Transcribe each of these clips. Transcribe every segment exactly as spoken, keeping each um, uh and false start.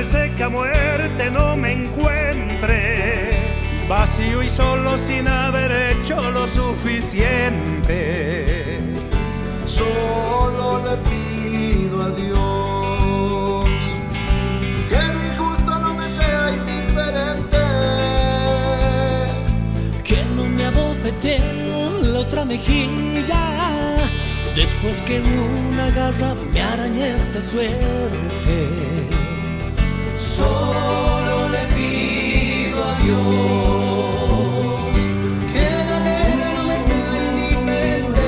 fuese que a muerte no me encuentre vacío y solo sin haber hecho lo suficiente. Solo le pido a Dios que lo injusto no me sea indiferente, que no me abofetee la otra mejilla después que una garra me arañe esta suerte. Solo le pido a Dios que la guerra no me sea indiferente.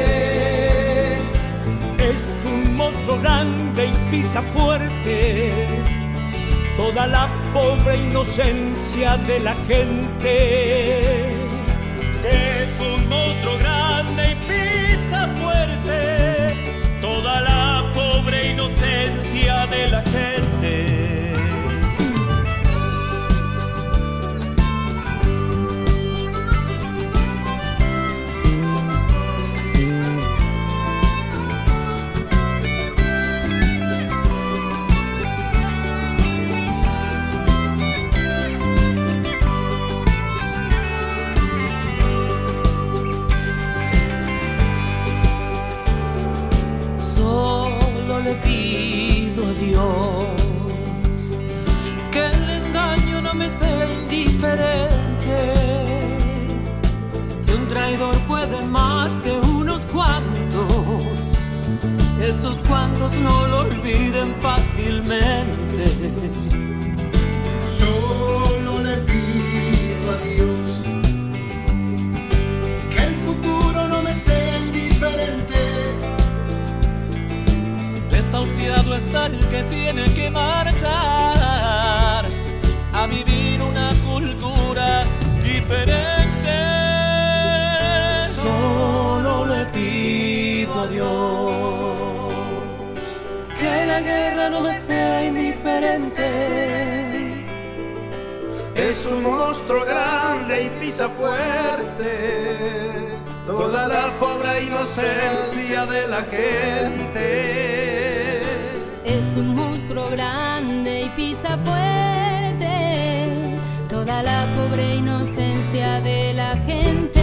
Es un monstruo grande y pisa fuerte toda la pobre inocencia de la gente. Es un monstruo grande y pisa fuerte toda la pobre inocencia de la gente. Solo le pido a Dios que el engaño no me sea indiferente. Si un traidor puede más que unos cuantos, esos cuantos no lo olviden fácilmente. solo le pido a Dios que el futuro no me sea indiferente. Desahuciado está el que tiene que marchar a vivir una cultura diferente. Solo le pido a Dios que la guerra no me sea indiferente. Es un monstruo grande y pisa fuerte toda la pobre inocencia de la gente. Es un monstruo grande y pisa fuerte toda la pobre inocencia de la gente.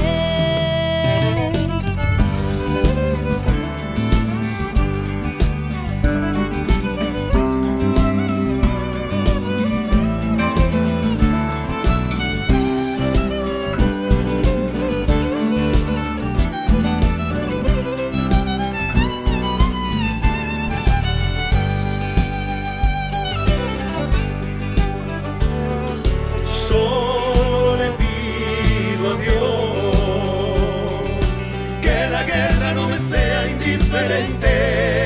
Solo le pido a Dios que la guerra no me sea indiferente.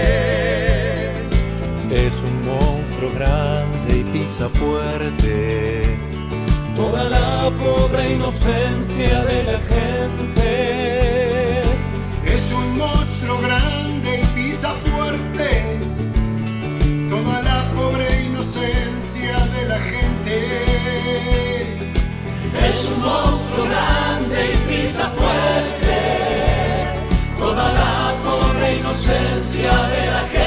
Es un monstruo grande y pisa fuerte Toda la pobre inocencia de la gente. Es un monstruo grande y pisa fuerte toda la pobre inocencia de la gente. Es un monstruo grande y pisa fuerte toda la pobre inocencia de la gente.